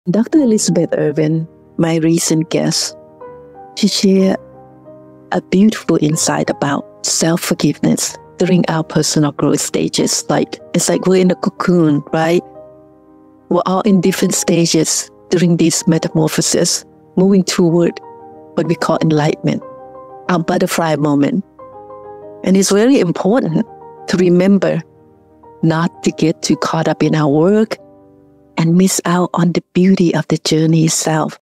Dr. Elizabeth Irvin, my recent guest, she shared a beautiful insight about self-forgiveness during our personal growth stages. It's like we're in a cocoon, right? We're all in different stages during this metamorphosis, moving toward what we call enlightenment, our butterfly moment. And it's very important to remember not to get too caught up in our work and miss out on the beauty of the journey itself.